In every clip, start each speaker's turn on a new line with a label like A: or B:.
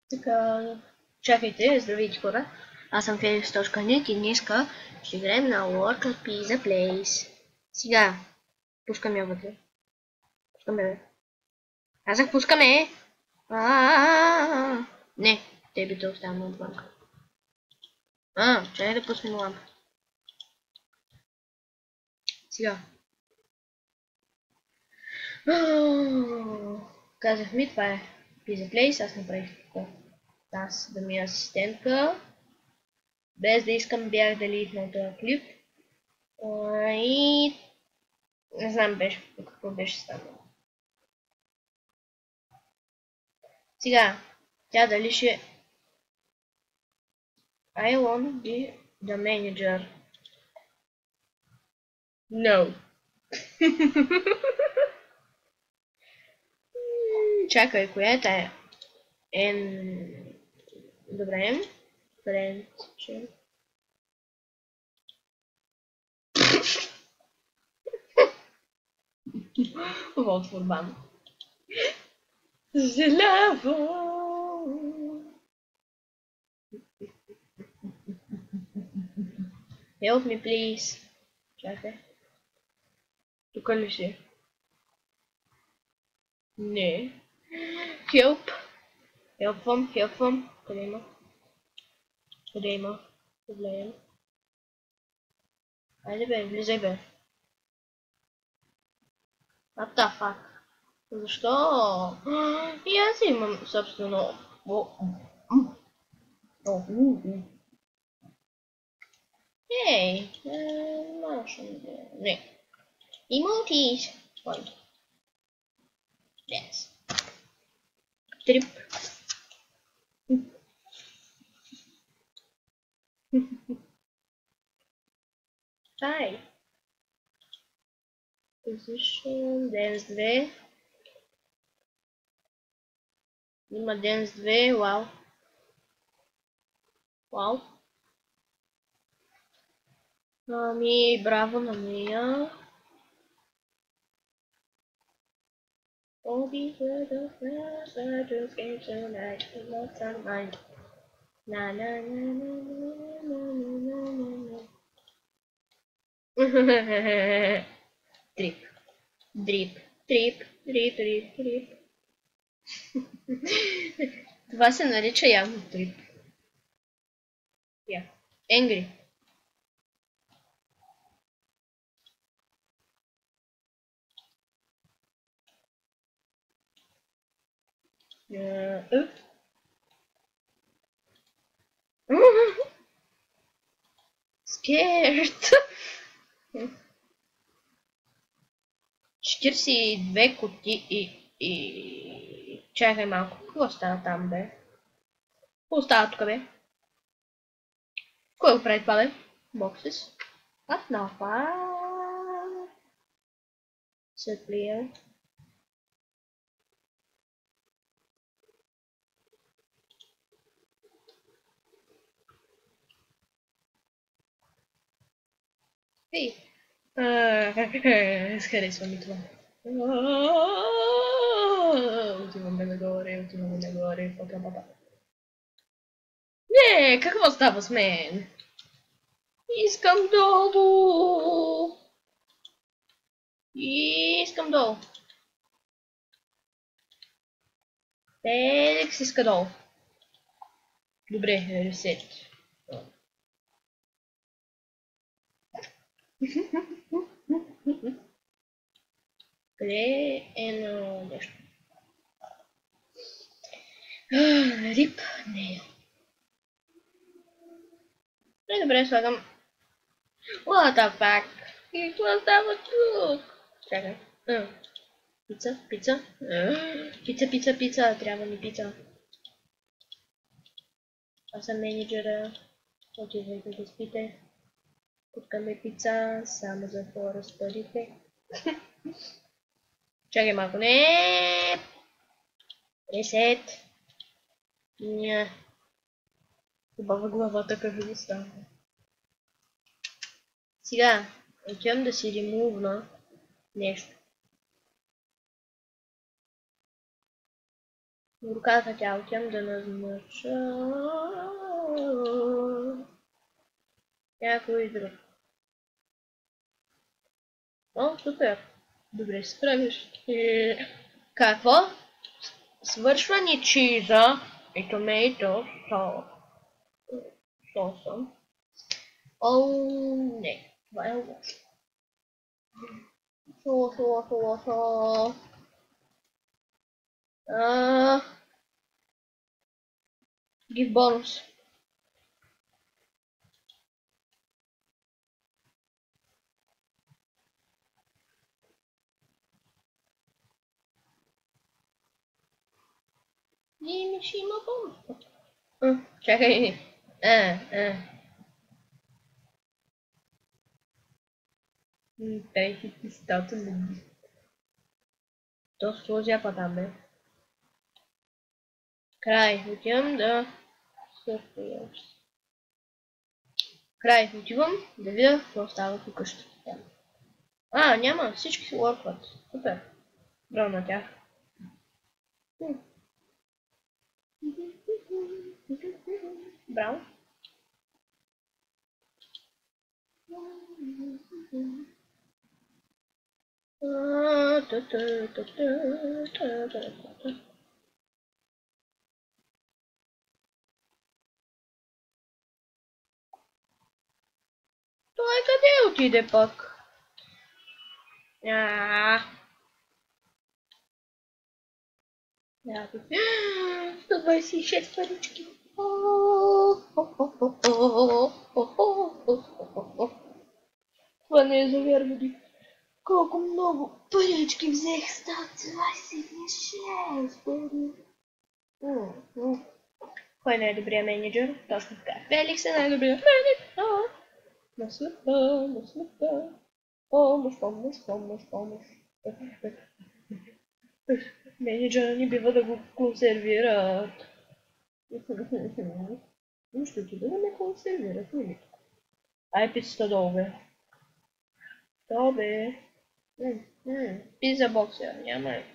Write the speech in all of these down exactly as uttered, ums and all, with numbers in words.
A: Така, чакайте, здравейте хора. Аз съм Felix.net и днеска ще играем на World Pizza Place. Сега, пускаме я вътре. Пускаме, бе. Казах, пускаме! Не, тебе те оставаме отвън. А, чакай да пуснем лампа. Сега. Казах ми, това е Pizza Place, аз направих това. Аз да ми е асистентка. Без да искам бях да литна този клип. А, и не знам беше, какво беше станало. Сега, тя дали ще... I want to be the manager. No. Чакай, коя е тая? Ен... Добре. Френче. Вот Фурбан. Зеляво. Help me, please. Чакай. Тук ли си? Не. Help. Helpвам, helpвам. Къде има? Къде има? Проблем. Айде бе, влизай бе. What the fuck? Защо? И аз имам собствено... Ей, можем да... Не. Emotes. Ой. Yes. Трип. Hi. Position. Dance две. Има Dance две. Вау. Вау. Ами, браво на нея. All these words of friends I just gave tonight. Lost on mine. Na na na na na na na na na. Трип. Дрип. Трип. Трип, трип, трип. Това се нарича явно трип. Я. Енгри. Uh, Scared. четиридесет и две кути и, и... Чакай малко. Какво става там, бе? Какво става тук, бе? Кой го прави това, бе? Боксис. What the fuck? Set player. Ей! Харесва ми това. Отиваме нагоре, отиваме нагоре, пока баба. Не, какво става с мен? Искам долу! Искам долу! Феликс иска долу. Добре, ресет. Къде е едно нещо? Рип? Не. Не, добре, слагам. What the fuck? И какво става тук? Чакай. Пица, пица. Пица, пица, пица. Трябва ни пица. Аз съм менеджера. Отивайте да спите. Пускаме пица, само за хора с парите. Чакай малко. Не. Ресет. Ня. Хубава главата как ви става. Сега, отивам да си ремувна нещо. Руката тя отивам да назнача някой друг. О, супер! Добре се справиш. И... Какво? Свършва ни чиза и томейто соса. О, не. Това е лошо. Лошо, лошо, лошо. Give bonus. И ми ще има бонус. Чакай. А, а. Пей хит стата на то сложа па там, бе. Край. Отивам да сърфирам. Край. Отивам да видя какво става тук къща. А, няма. Всички се лъркват. Супер. Браво на тях. Браво. Той къде отиде пък? Ааа. сто двадесет и шест парички. Това не е за вярване. Колко много парички взех? сто двадесет и шест пари. Кой не е добрия менеджер? Точно така. Феликс е най-добрия менеджер. На света, на света. Помощ, помощ, помощ, помощ. Менеджера ни бива да го консервират. Ще ти да ме консервират, или? Ай, пицата долу, бе. То, бе. Пиза боксер, няма ли?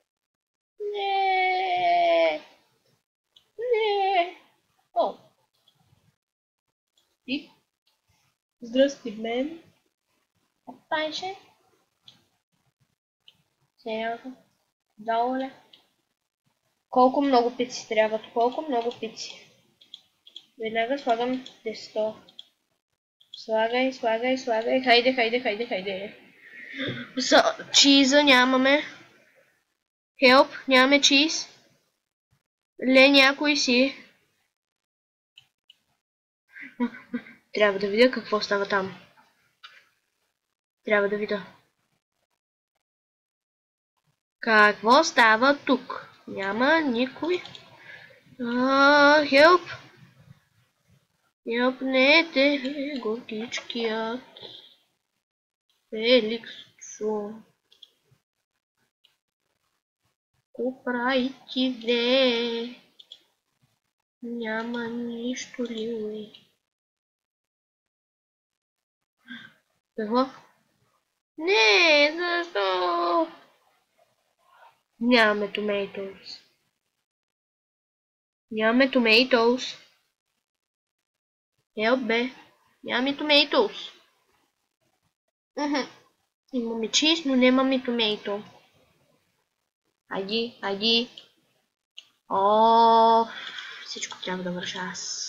A: Не. Не. О. И? Здрасти, мен. Опайше. Сега. Долу ли? Колко много пици трябват? Колко много пици? Веднага слагам тесто. Слагай, слагай, слагай. Хайде, хайде, хайде, хайде. За чиза нямаме. Хелп, нямаме чиз. Ле, някой си. Трябва да видя какво става там. Трябва да видя. Какво става тук? Няма никой. А, хелп. Хелп, не е те. Готичкият. Феликсчо. Ко прави ти, бе? Няма нищо ли? Какво? Не, защо? Нямаме tomatoes. Нямаме tomatoes. Help, бе. Нямаме tomatoes. Имаме чиз, но нямаме tomato. Хайди, хайди. О, всичко трябва да върша аз.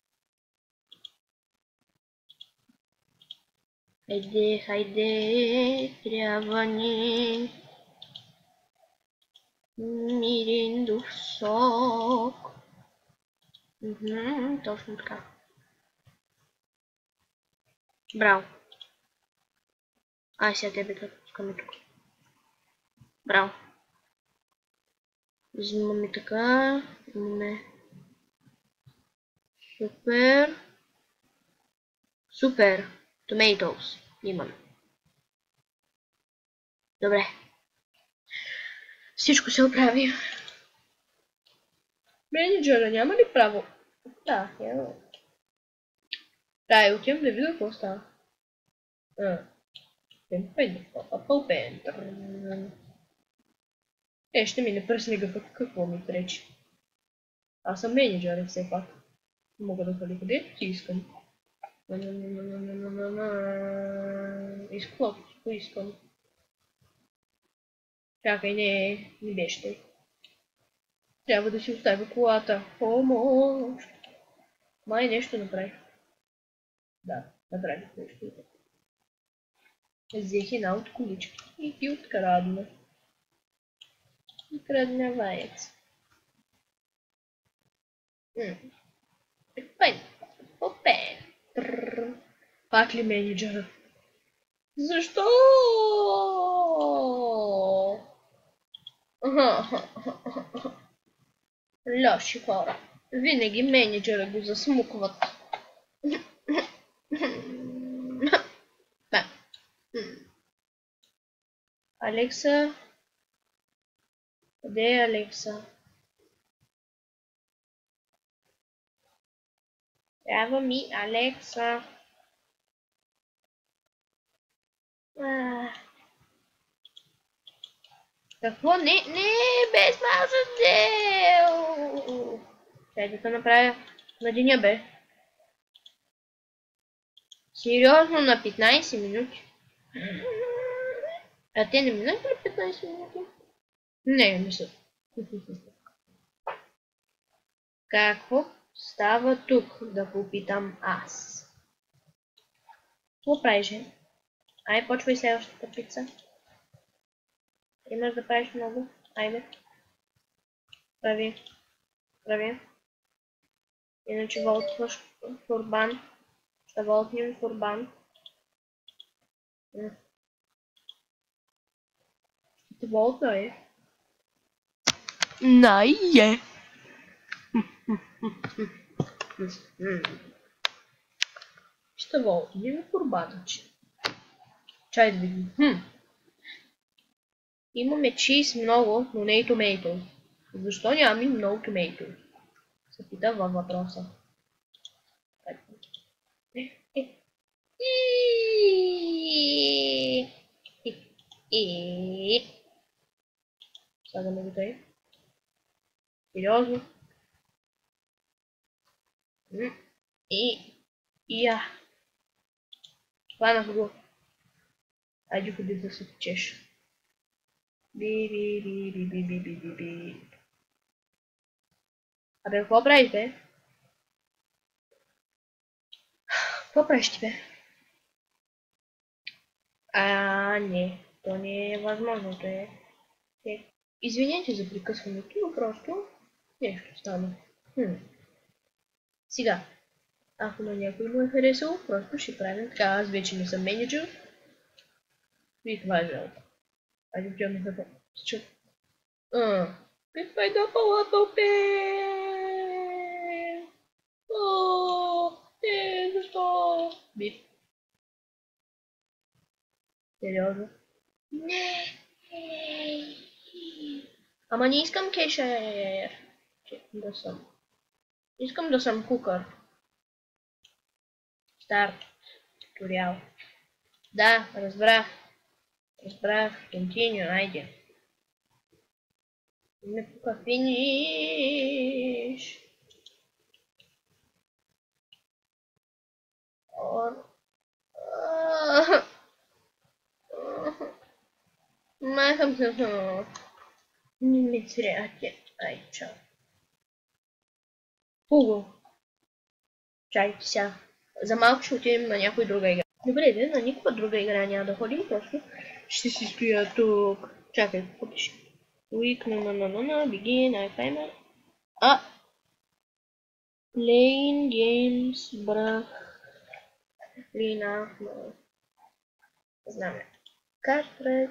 A: Хайде, хайде, трябва ни мириндов сок. Мхм, точно така. Браво. Ай, сега тебе да пускаме тук. Браво. Взимаме така. Имаме. Супер. Супер. Tomatoes. Имаме. Добре. Всичко се оправи. Менеджера няма ли право? Да, няма. Да, и отивам да видя какво става. Е, ще ми не пръсне гъпа, какво ми пречи. Аз съм менеджер, все пак. Мога да ходи където си искам. Изклоп, поискам. Чакай, не, не беше тъй. Трябва да си оставя колата. Помощ! Май нещо направих. Да, направих нещо. Взех една от колички и ги открадна. Откраднаваец. Пен. Попен. Пак ли менеджера? Защо? Лоши хора. Винаги менеджера го засмукват. Алекса? Къде е Алекса? Трябва ми Алекса. А... Какво? Не, не, без малък дел. Чай да направя на деня, бе. Сериозно, на петнайсет минути. А те не минат ли петнайсет минути? Не, не са. Какво става тук, да попитам аз? Какво правиш? Ай, почвай следващата пица. Имаш да правиш много? Айде. Прави. Прави. Иначе волтваш фурбан. Ще волтнем фурбан. Ще те волтна, е? Най-е. Ще волтнем фурбана. Чай да видим. Хм. Имаме чиз много, но не и томейто. Защо нямаме много томейто? Се пита във въпроса. Сега да ме готови. Сериозно. И... Я. Хванах го. Айде ходи да се печеш. Би, би, би, би, би, би, би, би, би. Абе, какво правиш, бе? Какво правиш ти, бе? А, не. То не е възможно, то е... е. Извинете за прекъсването, но просто нещо стана. Хм. Сега, ако на някой му е харесало, просто ще правим така. Аз вече не съм менеджер. И това е жалко. Айде отиваме за това. Чу. А, пипай да палата, пе! О, е, защо? Бип. Сериозно? Не. Ама не искам кешер. Да съм. Искам да съм кукър. Старт. Туториал. Да, разбрах. Разбрах. Continue, айде. Не тука финиш. Махам се. Не ми сряте. Ай, чао. Фуго. Чайте сега. За малко ще отидем на някоя друга игра. Добре, де, на никаква друга игра няма да ходим, просто ще си стоя тук. Чакай, какво пише? Week, на на на на на, begin, I timer. А! Playing games, брах. Лина, no. Знаме. Картред.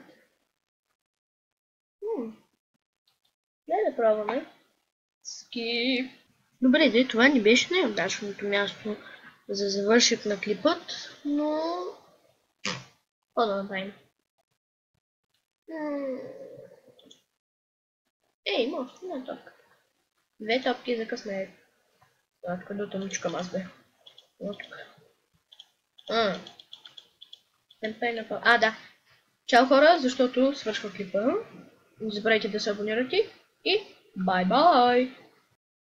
A: Хм. Дай да пробваме. Skip. Добре, де, това не беше най-удачното място за завършик на клипът, но... Какво да направим? Ей, може една топка. Две топки за късмет. Това тук до тъмничкам аз бе. Вот тук. А. А, да. Чао хора, защото свършва клипа. Не забравяйте да се абонирате и бай-бай!